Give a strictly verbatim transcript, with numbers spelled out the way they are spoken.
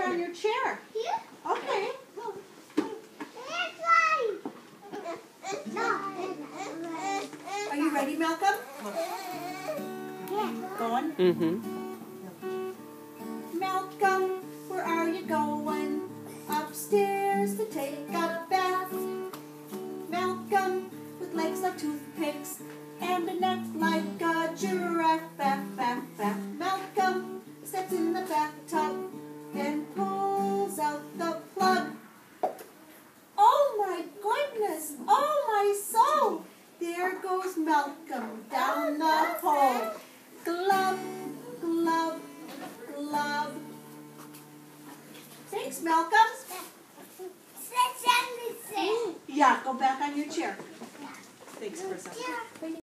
there on your chair. Here? Okay. Are you ready, Malcolm? Yeah. Going? Mm-hmm. Malcolm, where are you going? Upstairs to take a bath. Malcolm, with legs like toothpicks and a neck like a giraffe. Bath, bath, bath. Malcolm steps in the bathtub and pulls out the plug. Oh my goodness! Oh my soul! There goes Malcolm down the hole. Glove, glove, glove. Thanks, Malcolm. Yeah, go back on your chair. Thanks, Krista.